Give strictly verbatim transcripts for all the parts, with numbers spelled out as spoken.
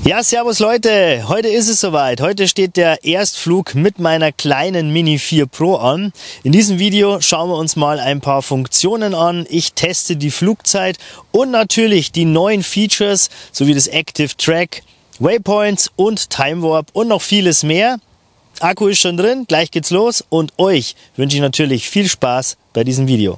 Ja, servus Leute, heute ist es soweit. Heute steht der Erstflug mit meiner kleinen Mini vier Pro an. In diesem Video schauen wir uns mal ein paar Funktionen an. Ich teste die Flugzeit und natürlich die neuen Features sowie das Active Track, Waypoints und Time Warp und noch vieles mehr. Akku ist schon drin, gleich geht's los und euch wünsche ich natürlich viel Spaß bei diesem Video.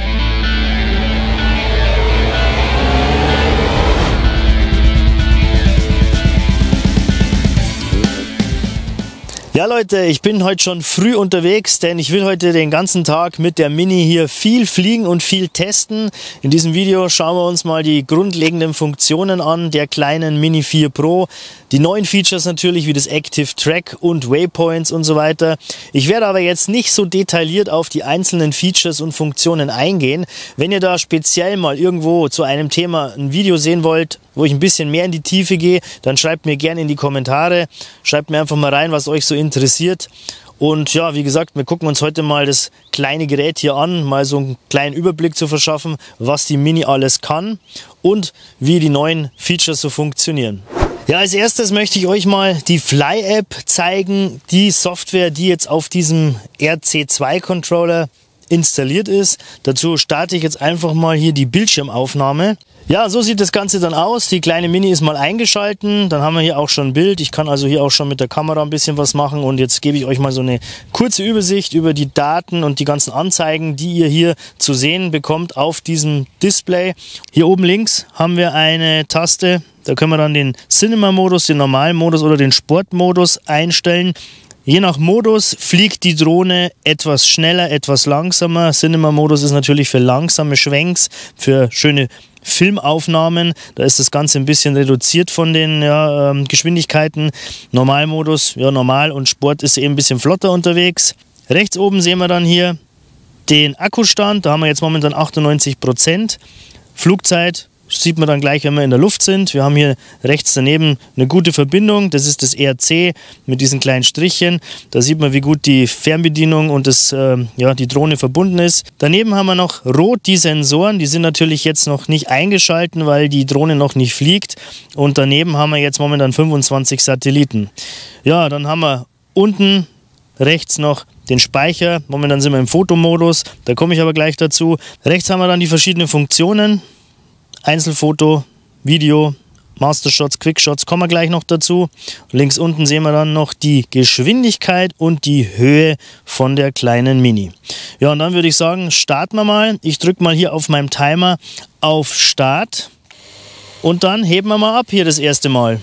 Ja Leute, ich bin heute schon früh unterwegs, denn ich will heute den ganzen Tag mit der Mini hier viel fliegen und viel testen. In diesem Video schauen wir uns mal die grundlegenden Funktionen an der kleinen Mini vier Pro. Die neuen Features natürlich wie das Active Track und Waypoints und so weiter. Ich werde aber jetzt nicht so detailliert auf die einzelnen Features und Funktionen eingehen. Wenn ihr da speziell mal irgendwo zu einem Thema ein Video sehen wollt, wo ich ein bisschen mehr in die Tiefe gehe, dann schreibt mir gerne in die Kommentare. Schreibt mir einfach mal rein, was euch so interessiert. Und ja, wie gesagt, wir gucken uns heute mal das kleine Gerät hier an, mal so einen kleinen Überblick zu verschaffen, was die Mini alles kann und wie die neuen Features so funktionieren. Ja, als erstes möchte ich euch mal die Fly-App zeigen, die Software, die jetzt auf diesem R C zwei Controller installiert ist. Dazu starte ich jetzt einfach mal hier die Bildschirmaufnahme. Ja, so sieht das Ganze dann aus. Die kleine Mini ist mal eingeschalten. Dann haben wir hier auch schon ein Bild. Ich kann also hier auch schon mit der Kamera ein bisschen was machen. Und jetzt gebe ich euch mal so eine kurze Übersicht über die Daten und die ganzen Anzeigen, die ihr hier zu sehen bekommt auf diesem Display. Hier oben links haben wir eine Taste. Da können wir dann den Cinema-Modus, den normalen Modus oder den Sport-Modus einstellen. Je nach Modus fliegt die Drohne etwas schneller, etwas langsamer. Cinema-Modus ist natürlich für langsame Schwenks, für schöne Filmaufnahmen. Da ist das Ganze ein bisschen reduziert von den ja, ähm, Geschwindigkeiten. Normalmodus, ja normal und Sport ist eben ein bisschen flotter unterwegs. Rechts oben sehen wir dann hier den Akkustand. Da haben wir jetzt momentan achtundneunzig Prozent. Flugzeit sieht man dann gleich, wenn wir in der Luft sind. Wir haben hier rechts daneben eine gute Verbindung. Das ist das R C mit diesen kleinen Strichchen. Da sieht man, wie gut die Fernbedienung und das, äh, ja, die Drohne verbunden ist. Daneben haben wir noch rot die Sensoren. Die sind natürlich jetzt noch nicht eingeschalten, weil die Drohne noch nicht fliegt. Und daneben haben wir jetzt momentan fünfundzwanzig Satelliten. Ja, dann haben wir unten rechts noch den Speicher. Momentan sind wir im Fotomodus. Da komme ich aber gleich dazu. Rechts haben wir dann die verschiedenen Funktionen. Einzelfoto, Video, Mastershots, Quickshots, kommen wir gleich noch dazu. Links unten sehen wir dann noch die Geschwindigkeit und die Höhe von der kleinen Mini. Ja, und dann würde ich sagen, starten wir mal. Ich drücke mal hier auf meinem Timer auf Start und dann heben wir mal ab hier das erste Mal.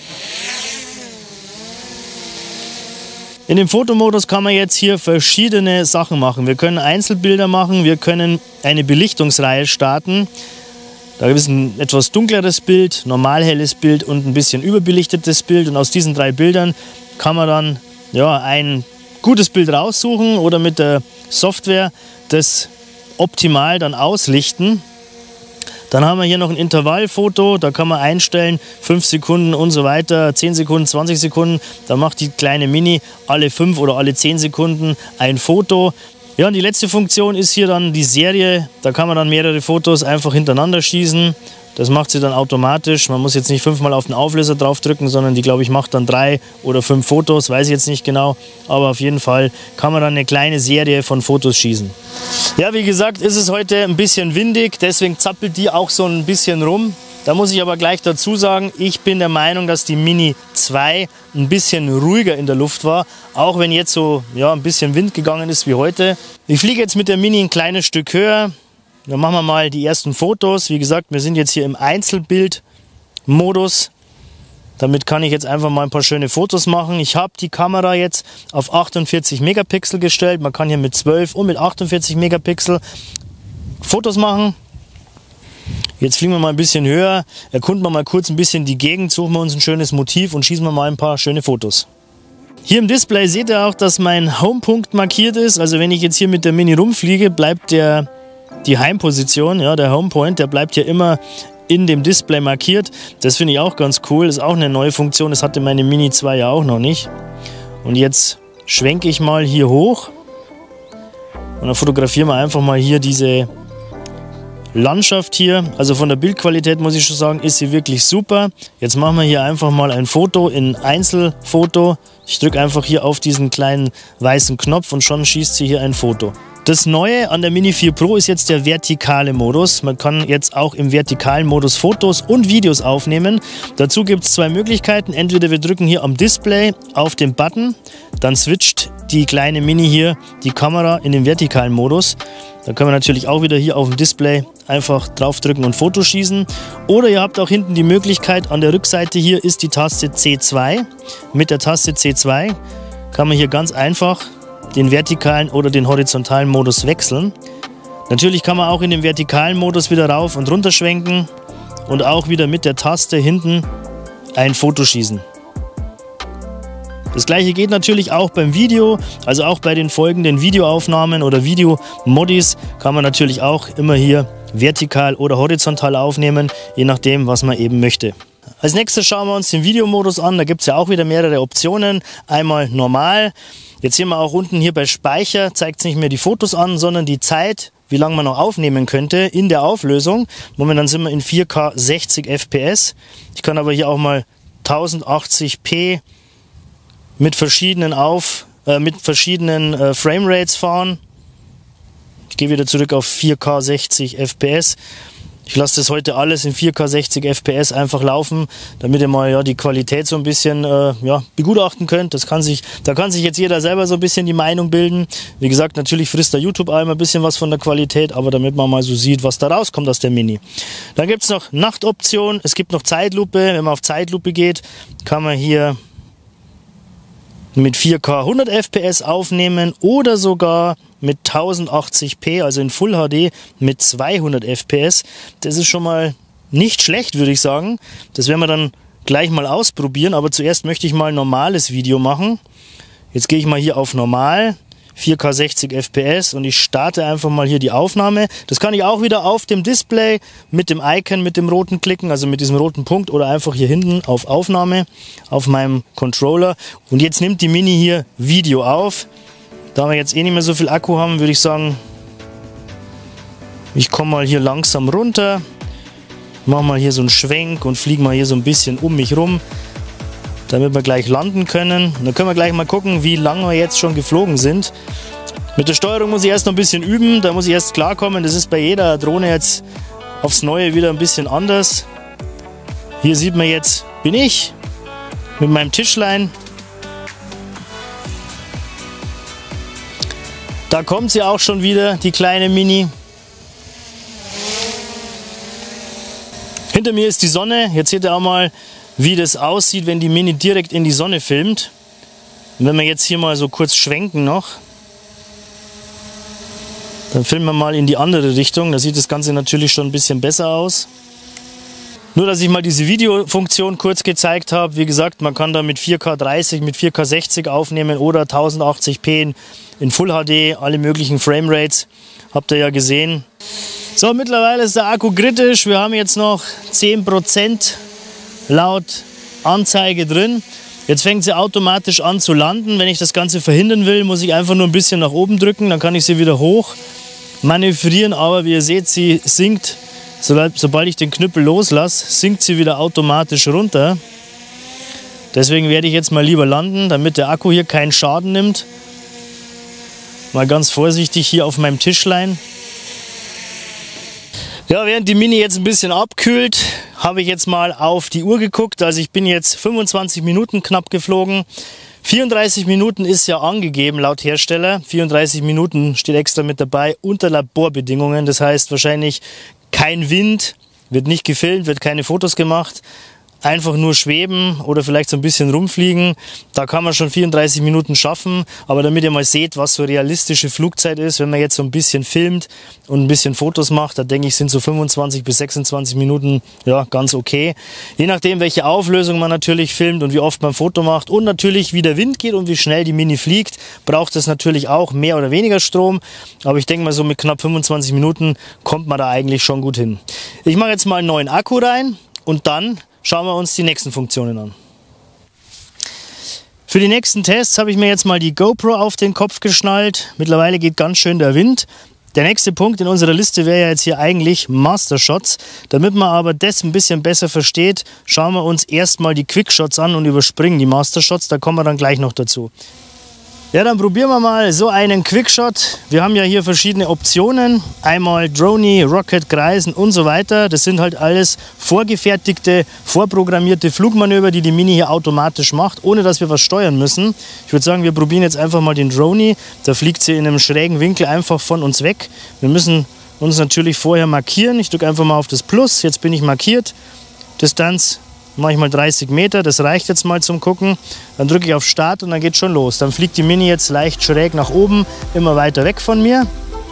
In dem Fotomodus kann man jetzt hier verschiedene Sachen machen. Wir können Einzelbilder machen, wir können eine Belichtungsreihe starten. Da gibt es ein etwas dunkleres Bild, normal helles Bild und ein bisschen überbelichtetes Bild. Und aus diesen drei Bildern kann man dann ja, ein gutes Bild raussuchen oder mit der Software das optimal dann auslichten. Dann haben wir hier noch ein Intervallfoto, da kann man einstellen, fünf Sekunden und so weiter, zehn Sekunden, zwanzig Sekunden. Da macht die kleine Mini alle fünf oder alle zehn Sekunden ein Foto. Ja, und die letzte Funktion ist hier dann die Serie. Da kann man dann mehrere Fotos einfach hintereinander schießen. Das macht sie dann automatisch. Man muss jetzt nicht fünfmal auf den Auflöser drauf drücken, sondern die, glaube ich, macht dann drei oder fünf Fotos. Weiß ich jetzt nicht genau. Aber auf jeden Fall kann man dann eine kleine Serie von Fotos schießen. Ja, wie gesagt, ist es heute ein bisschen windig. Deswegen zappelt die auch so ein bisschen rum. Da muss ich aber gleich dazu sagen, ich bin der Meinung, dass die Mini zwei ein bisschen ruhiger in der Luft war, auch wenn jetzt so ja, ein bisschen Wind gegangen ist wie heute. Ich fliege jetzt mit der Mini ein kleines Stück höher. Dann machen wir mal die ersten Fotos. Wie gesagt, wir sind jetzt hier im Einzelbild-Modus. Damit kann ich jetzt einfach mal ein paar schöne Fotos machen. Ich habe die Kamera jetzt auf achtundvierzig Megapixel gestellt. Man kann hier mit zwölf und mit achtundvierzig Megapixel Fotos machen. Jetzt fliegen wir mal ein bisschen höher, erkunden wir mal kurz ein bisschen die Gegend, suchen wir uns ein schönes Motiv und schießen wir mal ein paar schöne Fotos. Hier im Display seht ihr auch, dass mein Homepunkt markiert ist. Also wenn ich jetzt hier mit der Mini rumfliege, bleibt der, die Heimposition, ja, der Homepoint, der bleibt ja immer in dem Display markiert. Das finde ich auch ganz cool, das ist auch eine neue Funktion, das hatte meine Mini zwei ja auch noch nicht. Und jetzt schwenke ich mal hier hoch und dann fotografieren wir einfach mal hier diese Landschaft hier. Also von der Bildqualität muss ich schon sagen, ist sie wirklich super. Jetzt machen wir hier einfach mal ein Foto in Einzelfoto. Ich drücke einfach hier auf diesen kleinen weißen Knopf und schon schießt sie hier ein Foto. Das Neue an der Mini vier Pro ist jetzt der vertikale Modus. Man kann jetzt auch im vertikalen Modus Fotos und Videos aufnehmen. Dazu gibt es zwei Möglichkeiten. Entweder wir drücken hier am Display auf den Button, dann switcht die kleine Mini hier die Kamera in den vertikalen Modus. Da können wir natürlich auch wieder hier auf dem Display einfach draufdrücken und Fotos schießen. Oder ihr habt auch hinten die Möglichkeit, an der Rückseite hier ist die Taste C zwei. Mit der Taste C zwei kann man hier ganz einfach den vertikalen oder den horizontalen Modus wechseln. Natürlich kann man auch in den vertikalen Modus wieder rauf und runter schwenken und auch wieder mit der Taste hinten ein Foto schießen. Das gleiche geht natürlich auch beim Video, also auch bei den folgenden Videoaufnahmen oder Videomodis kann man natürlich auch immer hier vertikal oder horizontal aufnehmen, je nachdem, was man eben möchte. Als nächstes schauen wir uns den Videomodus an. Da gibt es ja auch wieder mehrere Optionen. Einmal normal. Jetzt sehen wir auch unten hier bei Speicher, zeigt es nicht mehr die Fotos an, sondern die Zeit, wie lange man noch aufnehmen könnte in der Auflösung. Momentan sind wir in vier K sechzig F P S. Ich kann aber hier auch mal tausendachtzig p mit verschiedenen, auf, äh, mit verschiedenen äh, Framerates fahren. Ich gehe wieder zurück auf vier K sechzig F P S. Ich lasse das heute alles in vier K sechzig F P S einfach laufen, damit ihr mal ja, die Qualität so ein bisschen äh, ja, begutachten könnt. Das kann sich, da kann sich jetzt jeder selber so ein bisschen die Meinung bilden. Wie gesagt, natürlich frisst der YouTube auch immer ein bisschen was von der Qualität, aber damit man mal so sieht, was da rauskommt aus der Mini. Dann gibt es noch Nachtoption, es gibt noch Zeitlupe. Wenn man auf Zeitlupe geht, kann man hier mit vier K hundert F P S aufnehmen oder sogar mit tausendachtzig p, also in Full H D mit zweihundert F P S. Das ist schon mal nicht schlecht, würde ich sagen. Das werden wir dann gleich mal ausprobieren, aber zuerst möchte ich mal ein normales Video machen. Jetzt gehe ich mal hier auf normal, vier K sechzig F P S und ich starte einfach mal hier die Aufnahme. Das kann ich auch wieder auf dem Display mit dem Icon, mit dem roten klicken, also mit diesem roten Punkt oder einfach hier hinten auf Aufnahme auf meinem Controller. Und jetzt nimmt die Mini hier Video auf. Da wir jetzt eh nicht mehr so viel Akku haben, würde ich sagen, ich komme mal hier langsam runter, mache mal hier so einen Schwenk und fliege mal hier so ein bisschen um mich rum, damit wir gleich landen können. Und dann können wir gleich mal gucken, wie lange wir jetzt schon geflogen sind. Mit der Steuerung muss ich erst noch ein bisschen üben, da muss ich erst klarkommen. Das ist bei jeder Drohne jetzt aufs Neue wieder ein bisschen anders. Hier sieht man jetzt, bin ich mit meinem Tischlein. Da kommt sie auch schon wieder, die kleine Mini. Hinter mir ist die Sonne. Jetzt seht ihr auch mal, wie das aussieht, wenn die Mini direkt in die Sonne filmt. Und wenn wir jetzt hier mal so kurz schwenken noch, dann filmen wir mal in die andere Richtung. Da sieht das Ganze natürlich schon ein bisschen besser aus. Nur, dass ich mal diese Videofunktion kurz gezeigt habe. Wie gesagt, man kann da mit vier K dreißig, mit vier K sechzig aufnehmen oder tausendachtzig p in, in Full H D, alle möglichen Framerates. Habt ihr ja gesehen. So, mittlerweile ist der Akku kritisch. Wir haben jetzt noch zehn Prozent laut Anzeige drin. Jetzt fängt sie automatisch an zu landen. Wenn ich das Ganze verhindern will, muss ich einfach nur ein bisschen nach oben drücken. Dann kann ich sie wieder hoch manövrieren. Aber wie ihr seht, sie sinkt. Sobald ich den Knüppel loslasse, sinkt sie wieder automatisch runter. Deswegen werde ich jetzt mal lieber landen, damit der Akku hier keinen Schaden nimmt. Mal ganz vorsichtig hier auf meinem Tischlein. Ja, während die Mini jetzt ein bisschen abkühlt, habe ich jetzt mal auf die Uhr geguckt. Also ich bin jetzt fünfundzwanzig Minuten knapp geflogen. vierunddreißig Minuten ist ja angegeben laut Hersteller. vierunddreißig Minuten steht extra mit dabei unter Laborbedingungen. Das heißt wahrscheinlich kein Wind, wird nicht gefilmt, wird keine Fotos gemacht. Einfach nur schweben oder vielleicht so ein bisschen rumfliegen. Da kann man schon vierunddreißig Minuten schaffen. Aber damit ihr mal seht, was so realistische Flugzeit ist, wenn man jetzt so ein bisschen filmt und ein bisschen Fotos macht, da denke ich, sind so fünfundzwanzig bis sechsundzwanzig Minuten ja ganz okay. Je nachdem, welche Auflösung man natürlich filmt und wie oft man ein Foto macht und natürlich, wie der Wind geht und wie schnell die Mini fliegt, braucht es natürlich auch mehr oder weniger Strom. Aber ich denke mal, so mit knapp fünfundzwanzig Minuten kommt man da eigentlich schon gut hin. Ich mache jetzt mal einen neuen Akku rein und dann schauen wir uns die nächsten Funktionen an. Für die nächsten Tests habe ich mir jetzt mal die GoPro auf den Kopf geschnallt. Mittlerweile geht ganz schön der Wind. Der nächste Punkt in unserer Liste wäre ja jetzt hier eigentlich Master Shots. Damit man aber das ein bisschen besser versteht, schauen wir uns erstmal die Quick Shots an und überspringen die Master Shots. Da kommen wir dann gleich noch dazu. Ja, dann probieren wir mal so einen Quickshot. Wir haben ja hier verschiedene Optionen. Einmal Droney, Rocket, Kreisen und so weiter. Das sind halt alles vorgefertigte, vorprogrammierte Flugmanöver, die die Mini hier automatisch macht, ohne dass wir was steuern müssen. Ich würde sagen, wir probieren jetzt einfach mal den Droney. Da fliegt sie in einem schrägen Winkel einfach von uns weg. Wir müssen uns natürlich vorher markieren. Ich drücke einfach mal auf das Plus. Jetzt bin ich markiert. Distanz mache ich mal dreißig Meter, das reicht jetzt mal zum Gucken. Dann drücke ich auf Start und dann geht schon los. Dann fliegt die Mini jetzt leicht schräg nach oben, immer weiter weg von mir.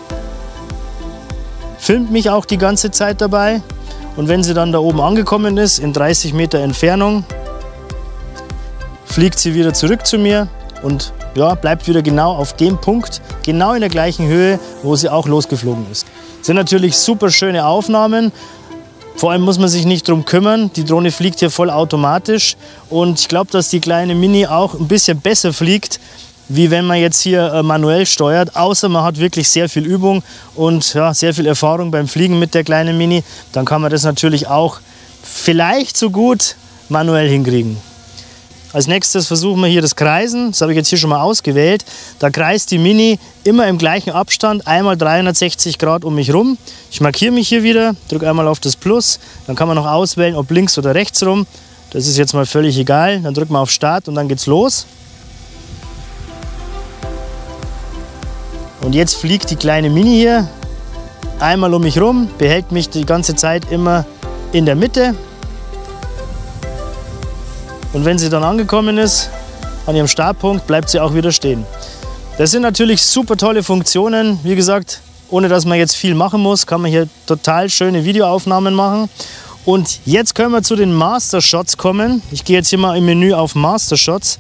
Filmt mich auch die ganze Zeit dabei. Und wenn sie dann da oben angekommen ist, in dreißig Meter Entfernung, fliegt sie wieder zurück zu mir und ja, bleibt wieder genau auf dem Punkt, genau in der gleichen Höhe, wo sie auch losgeflogen ist. Das sind natürlich super schöne Aufnahmen. Vor allem muss man sich nicht drum kümmern. Die Drohne fliegt hier voll automatisch. Und ich glaube, dass die kleine Mini auch ein bisschen besser fliegt, wie wenn man jetzt hier äh, manuell steuert. Außer man hat wirklich sehr viel Übung und ja, sehr viel Erfahrung beim Fliegen mit der kleinen Mini. Dann kann man das natürlich auch vielleicht so gut manuell hinkriegen. Als nächstes versuchen wir hier das Kreisen. Das habe ich jetzt hier schon mal ausgewählt. Da kreist die Mini immer im gleichen Abstand, einmal dreihundertsechzig Grad um mich rum. Ich markiere mich hier wieder, drücke einmal auf das Plus. Dann kann man noch auswählen, ob links oder rechts rum. Das ist jetzt mal völlig egal. Dann drückt man auf Start und dann geht's los. Und jetzt fliegt die kleine Mini hier einmal um mich rum, behält mich die ganze Zeit immer in der Mitte. Und wenn sie dann angekommen ist, an ihrem Startpunkt, bleibt sie auch wieder stehen. Das sind natürlich super tolle Funktionen. Wie gesagt, ohne dass man jetzt viel machen muss, kann man hier total schöne Videoaufnahmen machen. Und jetzt können wir zu den Master Shots kommen. Ich gehe jetzt hier mal im Menü auf Master Shots.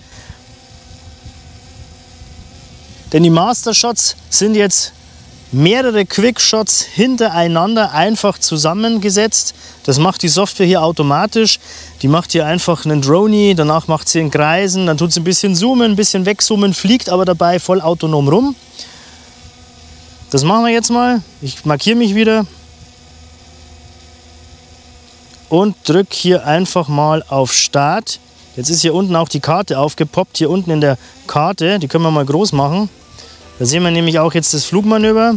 Denn die Master Shots sind jetzt mehrere Quickshots hintereinander einfach zusammengesetzt. Das macht die Software hier automatisch. Die macht hier einfach einen Droney, danach macht sie einen Kreisen, dann tut sie ein bisschen zoomen, ein bisschen wegzoomen, fliegt aber dabei voll autonom rum. Das machen wir jetzt mal. Ich markiere mich wieder und drücke hier einfach mal auf Start. Jetzt ist hier unten auch die Karte aufgepoppt, hier unten in der Karte, die können wir mal groß machen. Da sehen wir nämlich auch jetzt das Flugmanöver,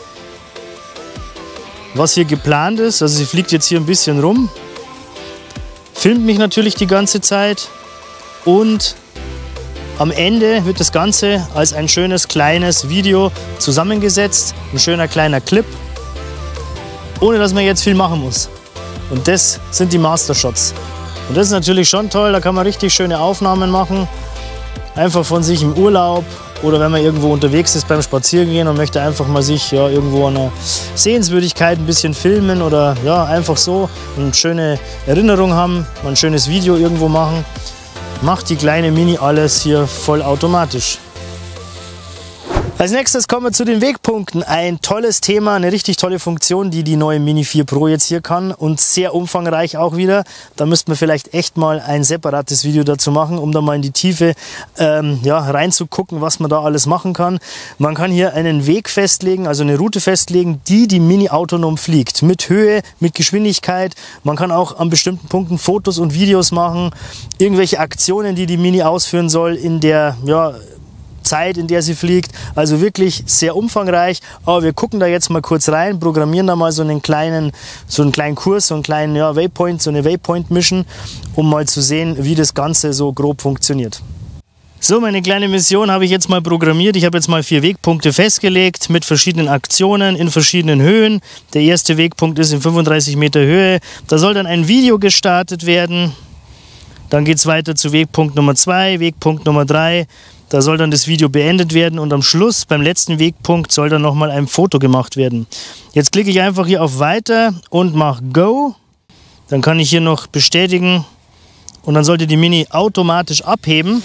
was hier geplant ist. Also sie fliegt jetzt hier ein bisschen rum, filmt mich natürlich die ganze Zeit und am Ende wird das Ganze als ein schönes kleines Video zusammengesetzt. Ein schöner kleiner Clip, ohne dass man jetzt viel machen muss. Und das sind die Master Shots. Und das ist natürlich schon toll, da kann man richtig schöne Aufnahmen machen. Einfach von sich im Urlaub oder wenn man irgendwo unterwegs ist beim Spazierengehen und möchte einfach mal sich ja, irgendwo an einer Sehenswürdigkeit ein bisschen filmen oder ja, einfach so eine schöne Erinnerung haben, mal ein schönes Video irgendwo machen. Macht die kleine Mini alles hier vollautomatisch. Als nächstes kommen wir zu den Wegpunkten. Ein tolles Thema, eine richtig tolle Funktion, die die neue Mini vier Pro jetzt hier kann und sehr umfangreich auch wieder. Da müssten wir vielleicht echt mal ein separates Video dazu machen, um da mal in die Tiefe ähm, ja, reinzugucken, was man da alles machen kann. Man kann hier einen Weg festlegen, also eine Route festlegen, die die Mini autonom fliegt. Mit Höhe, mit Geschwindigkeit. Man kann auch an bestimmten Punkten Fotos und Videos machen. Irgendwelche Aktionen, die die Mini ausführen soll in der ja, Zeit, in der sie fliegt. Also wirklich sehr umfangreich. Aber wir gucken da jetzt mal kurz rein, programmieren da mal so einen kleinen, so einen kleinen Kurs, so einen kleinen ja, Waypoint, so eine Waypoint-Mission, um mal zu sehen, wie das Ganze so grob funktioniert. So, meine kleine Mission habe ich jetzt mal programmiert. Ich habe jetzt mal vier Wegpunkte festgelegt mit verschiedenen Aktionen in verschiedenen Höhen. Der erste Wegpunkt ist in fünfunddreißig Meter Höhe. Da soll dann ein Video gestartet werden. Dann geht es weiter zu Wegpunkt Nummer zwei, Wegpunkt Nummer drei. Da soll dann das Video beendet werden und am Schluss, beim letzten Wegpunkt, soll dann nochmal ein Foto gemacht werden. Jetzt klicke ich einfach hier auf Weiter und mache Go. Dann kann ich hier noch bestätigen und dann sollte die Mini automatisch abheben.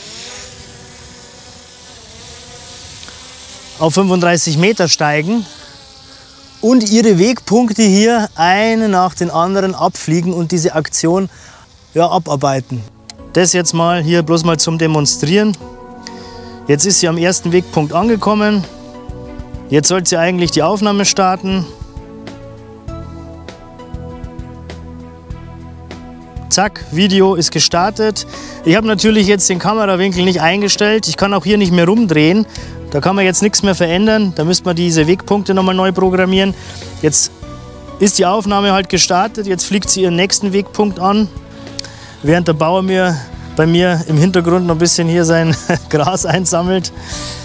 Auf fünfunddreißig Meter steigen und ihre Wegpunkte hier einen nach den anderen abfliegen und diese Aktion ja, abarbeiten. Das jetzt mal hier bloß mal zum Demonstrieren. Jetzt ist sie am ersten Wegpunkt angekommen. Jetzt sollte sie eigentlich die Aufnahme starten. Zack, Video ist gestartet. Ich habe natürlich jetzt den Kamerawinkel nicht eingestellt. Ich kann auch hier nicht mehr rumdrehen. Da kann man jetzt nichts mehr verändern. Da müsste man diese Wegpunkte nochmal neu programmieren. Jetzt ist die Aufnahme halt gestartet. Jetzt fliegt sie ihren nächsten Wegpunkt an. Während der Bauer mir bei mir im Hintergrund noch ein bisschen hier sein Gras einsammelt,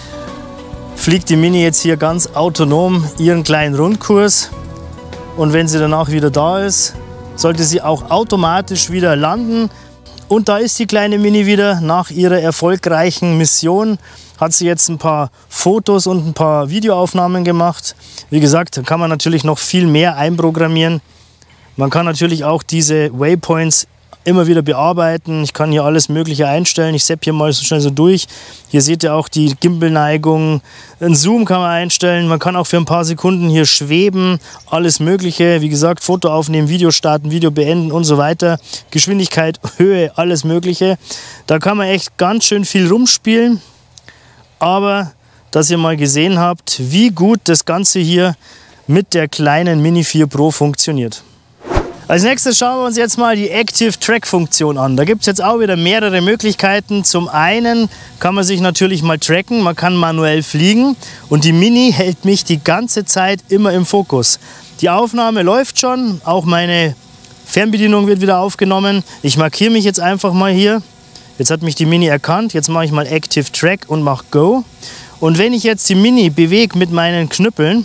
fliegt die Mini jetzt hier ganz autonom ihren kleinen Rundkurs. Und wenn sie danach wieder da ist, sollte sie auch automatisch wieder landen. Und da ist die kleine Mini wieder. Nach ihrer erfolgreichen Mission hat sie jetzt ein paar Fotos und ein paar Videoaufnahmen gemacht. Wie gesagt, da kann man natürlich noch viel mehr einprogrammieren. Man kann natürlich auch diese Waypoints immer wieder bearbeiten. Ich kann hier alles Mögliche einstellen. Ich zapp hier mal so schnell so durch. Hier seht ihr auch die Gimbal-Neigung. Ein Zoom kann man einstellen. Man kann auch für ein paar Sekunden hier schweben. Alles Mögliche. Wie gesagt, Foto aufnehmen, Video starten, Video beenden und so weiter. Geschwindigkeit, Höhe, alles Mögliche. Da kann man echt ganz schön viel rumspielen. Aber, dass ihr mal gesehen habt, wie gut das Ganze hier mit der kleinen Mini vier Pro funktioniert. Als nächstes schauen wir uns jetzt mal die Active Track Funktion an. Da gibt es jetzt auch wieder mehrere Möglichkeiten. Zum einen kann man sich natürlich mal tracken, man kann manuell fliegen und die Mini hält mich die ganze Zeit immer im Fokus. Die Aufnahme läuft schon, auch meine Fernbedienung wird wieder aufgenommen. Ich markiere mich jetzt einfach mal hier. Jetzt hat mich die Mini erkannt, jetzt mache ich mal Active Track und mache Go. Und wenn ich jetzt die Mini bewege mit meinen Knüppeln,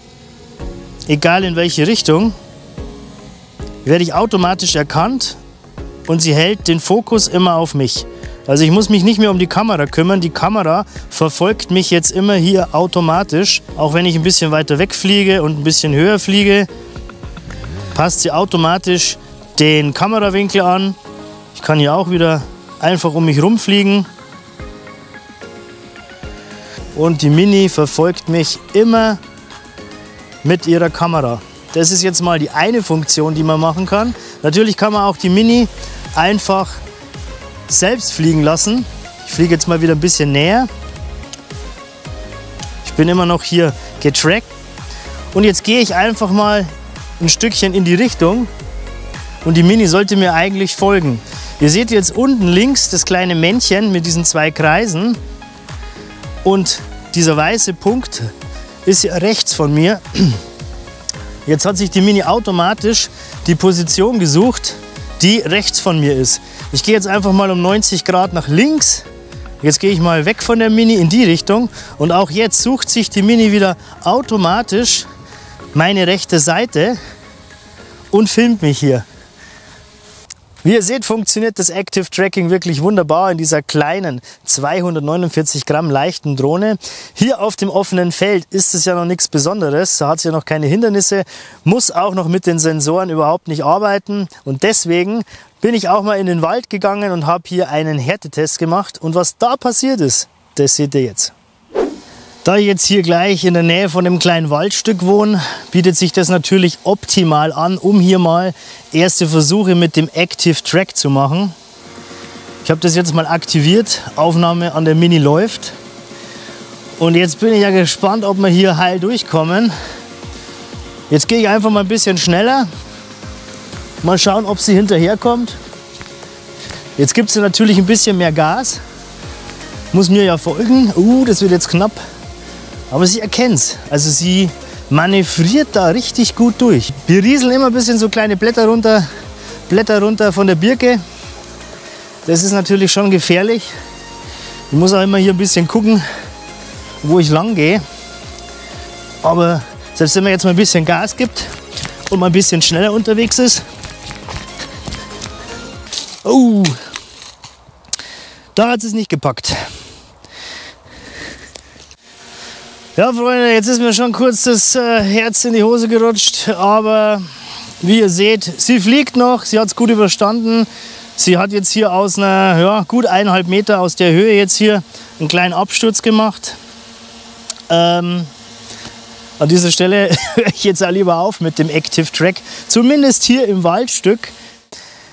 egal in welche Richtung, werde ich automatisch erkannt und sie hält den Fokus immer auf mich. Also ich muss mich nicht mehr um die Kamera kümmern. Die Kamera verfolgt mich jetzt immer hier automatisch. Auch wenn ich ein bisschen weiter weg fliege und ein bisschen höher fliege, passt sie automatisch den Kamerawinkel an. Ich kann hier auch wieder einfach um mich rumfliegen. Und die Mini verfolgt mich immer mit ihrer Kamera. Das ist jetzt mal die eine Funktion, die man machen kann. Natürlich kann man auch die Mini einfach selbst fliegen lassen. Ich fliege jetzt mal wieder ein bisschen näher. Ich bin immer noch hier getrackt. Und jetzt gehe ich einfach mal ein Stückchen in die Richtung. Und die Mini sollte mir eigentlich folgen. Ihr seht jetzt unten links das kleine Männchen mit diesen zwei Kreisen. Und dieser weiße Punkt ist ja rechts von mir. Jetzt hat sich die Mini automatisch die Position gesucht, die rechts von mir ist. Ich gehe jetzt einfach mal um neunzig Grad nach links. Jetzt gehe ich mal weg von der Mini in die Richtung. Und auch jetzt sucht sich die Mini wieder automatisch meine rechte Seite und filmt mich hier. Wie ihr seht, funktioniert das Active Tracking wirklich wunderbar in dieser kleinen zweihundertneunundvierzig Gramm leichten Drohne. Hier auf dem offenen Feld ist es ja noch nichts Besonderes, da hat es ja noch keine Hindernisse, muss auch noch mit den Sensoren überhaupt nicht arbeiten und deswegen bin ich auch mal in den Wald gegangen und habe hier einen Härtetest gemacht und was da passiert ist, das seht ihr jetzt. Da ich jetzt hier gleich in der Nähe von einem kleinen Waldstück wohne, bietet sich das natürlich optimal an, um hier mal erste Versuche mit dem Active Track zu machen. Ich habe das jetzt mal aktiviert, Aufnahme an der Mini läuft. Und jetzt bin ich ja gespannt, ob wir hier heil durchkommen. Jetzt gehe ich einfach mal ein bisschen schneller. Mal schauen, ob sie hinterherkommt. Jetzt gibt sie natürlich ein bisschen mehr Gas. Muss mir ja folgen. Uh, das wird jetzt knapp. Aber sie erkennt es. Also sie manövriert da richtig gut durch. Wir rieseln immer ein bisschen so kleine Blätter runter, Blätter runter von der Birke. Das ist natürlich schon gefährlich. Ich muss auch immer hier ein bisschen gucken, wo ich lang gehe. Aber selbst wenn man jetzt mal ein bisschen Gas gibt und mal ein bisschen schneller unterwegs ist. Oh, da hat es nicht gepackt. Ja, Freunde, jetzt ist mir schon kurz das äh, Herz in die Hose gerutscht, aber wie ihr seht, sie fliegt noch, sie hat es gut überstanden. Sie hat jetzt hier aus einer, ja, gut eineinhalb Meter aus der Höhe jetzt hier einen kleinen Absturz gemacht. Ähm, an dieser Stelle höre ich jetzt auch lieber auf mit dem Active Track, zumindest hier im Waldstück.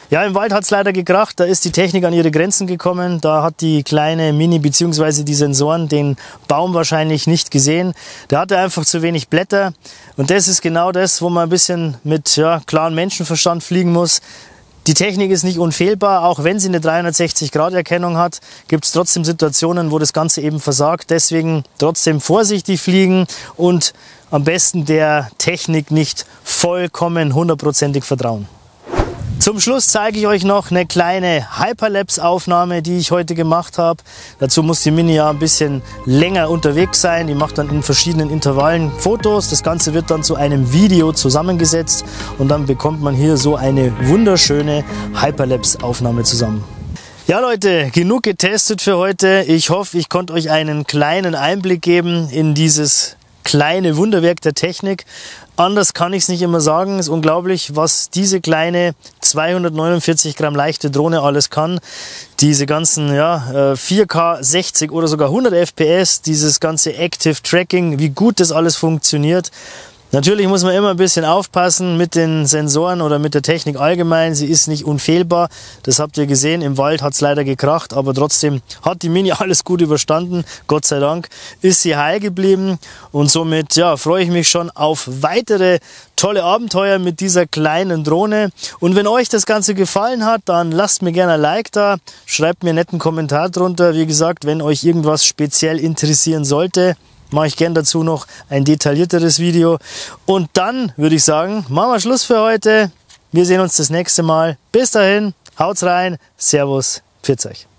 Ja, im Wald hat es leider gekracht, da ist die Technik an ihre Grenzen gekommen. Da hat die kleine Mini bzw. die Sensoren den Baum wahrscheinlich nicht gesehen. Der hatte einfach zu wenig Blätter und das ist genau das, wo man ein bisschen mit ja, klarem Menschenverstand fliegen muss. Die Technik ist nicht unfehlbar, auch wenn sie eine dreihundertsechzig Grad Erkennung hat, gibt es trotzdem Situationen, wo das Ganze eben versagt. Deswegen trotzdem vorsichtig fliegen und am besten der Technik nicht vollkommen hundertprozentig vertrauen. Zum Schluss zeige ich euch noch eine kleine Hyperlapse-Aufnahme, die ich heute gemacht habe. Dazu muss die Mini ja ein bisschen länger unterwegs sein. Die macht dann in verschiedenen Intervallen Fotos. Das Ganze wird dann zu einem Video zusammengesetzt und dann bekommt man hier so eine wunderschöne Hyperlapse-Aufnahme zusammen. Ja Leute, genug getestet für heute. Ich hoffe, ich konnte euch einen kleinen Einblick geben in dieses kleine Wunderwerk der Technik. Anders kann ich es nicht immer sagen. Es ist unglaublich, was diese kleine zweihundertneunundvierzig Gramm leichte Drohne alles kann. Diese ganzen ja, vier K, sechzig oder sogar hundert F P S, dieses ganze Active Tracking, wie gut das alles funktioniert. Natürlich muss man immer ein bisschen aufpassen mit den Sensoren oder mit der Technik allgemein. Sie ist nicht unfehlbar. Das habt ihr gesehen. Im Wald hat es leider gekracht, aber trotzdem hat die Mini alles gut überstanden. Gott sei Dank ist sie heil geblieben und somit ja, freue ich mich schon auf weitere tolle Abenteuer mit dieser kleinen Drohne. Und wenn euch das Ganze gefallen hat, dann lasst mir gerne ein Like da. Schreibt mir einen netten Kommentar drunter. Wie gesagt, wenn euch irgendwas speziell interessieren sollte, mache ich gern dazu noch ein detaillierteres Video. Und dann würde ich sagen, machen wir Schluss für heute. Wir sehen uns das nächste Mal. Bis dahin, haut's rein, Servus, pfiat euch.